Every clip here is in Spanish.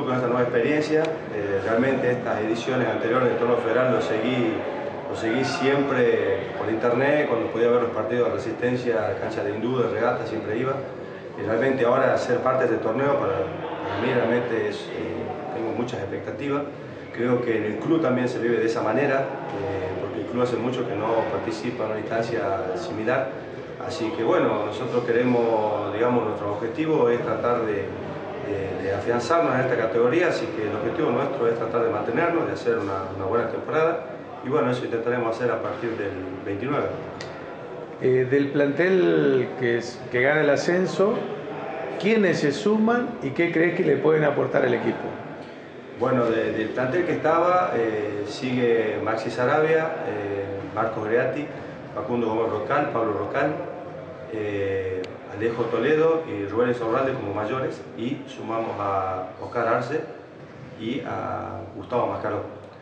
club con esta nueva experiencia. Realmente estas ediciones anteriores del torneo federal lo seguí siempre por internet, cuando podía ver los partidos de Resistencia, cancha de Hindú, de Regata, siempre iba. Y realmente ahora ser parte de este torneo para mí realmente tengo muchas expectativas. Creo que en el club también se vive de esa manera, porque el club hace mucho que no participa en una instancia similar. Así que bueno, nosotros queremos, digamos, nuestro objetivo es tratar de afianzarnos en esta categoría, así que el objetivo nuestro es tratar de mantenernos, de hacer una buena temporada, y bueno, eso intentaremos hacer a partir del 29. Del plantel que gana el ascenso, ¿quiénes se suman y qué crees que le pueden aportar al equipo? Bueno, del plantel que estaba sigue Maxi Sarabia, Marcos Greati, Facundo Gómez Rocal, Pablo Rocal, Alejo Toledo y Rubén Insaurralde como mayores, y sumamos a Oscar Arce y a Gustavo Mascaró.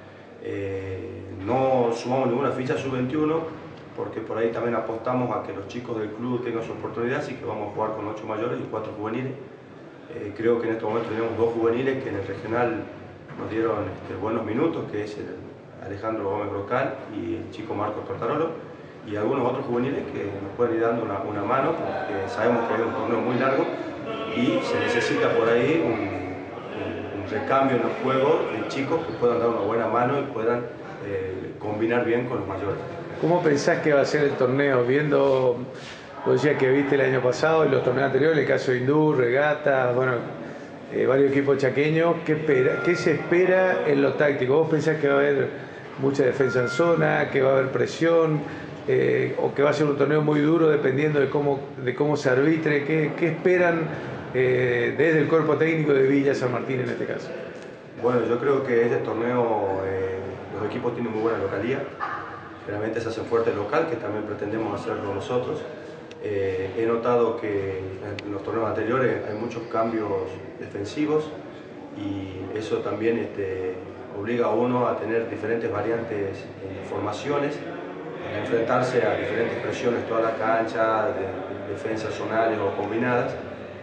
No sumamos ninguna ficha sub-21 porque por ahí también apostamos a que los chicos del club tengan su oportunidad, así que vamos a jugar con 8 mayores y 4 juveniles. Creo que en este momento tenemos 2 juveniles que en el regional nos dieron buenos minutos, que es el Alejandro Gómez Brocal y el chico Marcos Tortarolo, y algunos otros juveniles que nos pueden ir dando una mano, porque sabemos que es un torneo muy largo y se necesita por ahí un recambio en los juegos de chicos que puedan dar una buena mano y puedan combinar bien con los mayores. ¿Cómo pensás que va a ser el torneo? Viendo, vos decías que viste el año pasado y los torneos anteriores, el caso de Hindú, Regata, bueno, varios equipos chaqueños, ¿qué se espera en lo táctico? ¿Vos pensás que va a haber mucha defensa en zona, que va a haber presión, o que va a ser un torneo muy duro dependiendo de cómo se arbitre? ¿Qué esperan desde el cuerpo técnico de Villa San Martín en este caso? Bueno, yo creo que este torneo los equipos tienen muy buena localía. Generalmente se hace fuerte local, que también pretendemos hacerlo nosotros. He notado que en los torneos anteriores hay muchos cambios defensivos y eso también obliga a uno a tener diferentes variantes de formaciones, a enfrentarse a diferentes presiones toda la cancha, de defensas zonales o combinadas,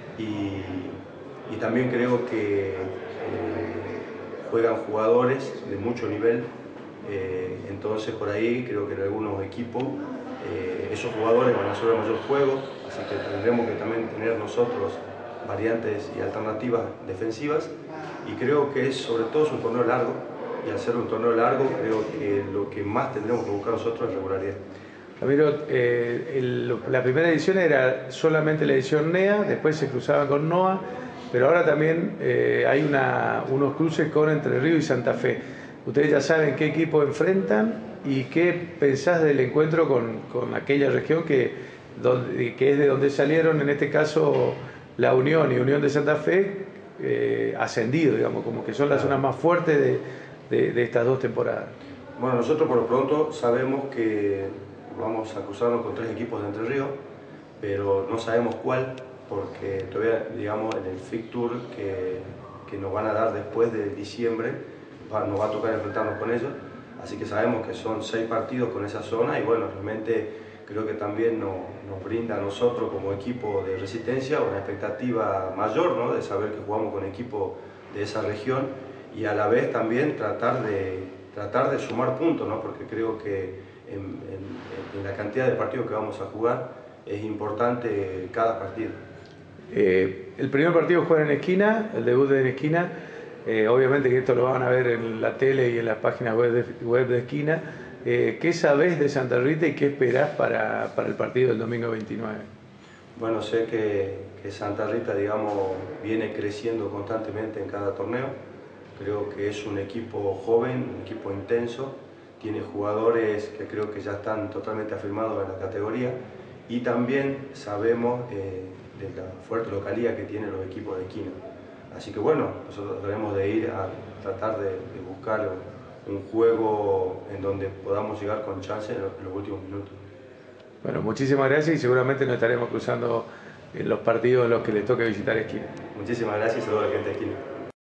y también creo que juegan jugadores de mucho nivel. Entonces por ahí creo que en algunos equipos esos jugadores van a hacer mayor juego, así que tendremos que también tener nosotros variantes y alternativas defensivas, y creo que sobre todo es un torneo largo, y al ser un torneo largo creo que lo que más tendremos que buscar nosotros es regularidad. Ramiro, la primera edición era solamente la edición NEA, después se cruzaban con NOA, pero ahora también hay unos cruces con Entre Ríos y Santa Fe. Ustedes ya saben qué equipo enfrentan y qué pensás del encuentro con aquella región que es de donde salieron, en este caso, La Unión y Unión de Santa Fe, ascendido, digamos, como que son las zonas más fuertes de estas 2 temporadas. Bueno, nosotros por lo pronto sabemos que vamos a cruzarnos con 3 equipos de Entre Ríos, pero no sabemos cuál, porque todavía, digamos, en el fixture que nos van a dar después de diciembre, nos va a tocar enfrentarnos con ellos, así que sabemos que son 6 partidos con esa zona, y bueno, realmente creo que también nos brinda a nosotros como equipo de Resistencia una expectativa mayor, ¿no?, de saber que jugamos con equipos de esa región, y a la vez también tratar de sumar puntos, ¿no?, porque creo que en la cantidad de partidos que vamos a jugar es importante cada partido. El primer partido juega en Esquina, el debut en Esquina. Obviamente que esto lo van a ver en la tele y en las páginas web de Esquina. ¿Qué sabés de Santa Rita y qué esperás para el partido del domingo 29? Bueno, sé que Santa Rita, digamos, viene creciendo constantemente en cada torneo. Creo que es un equipo joven, un equipo intenso, tiene jugadores que creo que ya están totalmente afirmados en la categoría, y también sabemos de la fuerte localía que tienen los equipos de Esquina. Así que bueno, nosotros debemos de ir a tratar de buscar un juego en donde podamos llegar con chance en los últimos minutos. Bueno, muchísimas gracias, y seguramente nos estaremos cruzando en los partidos en los que les toque visitar Esquina. Muchísimas gracias y saludos a la gente de Esquina.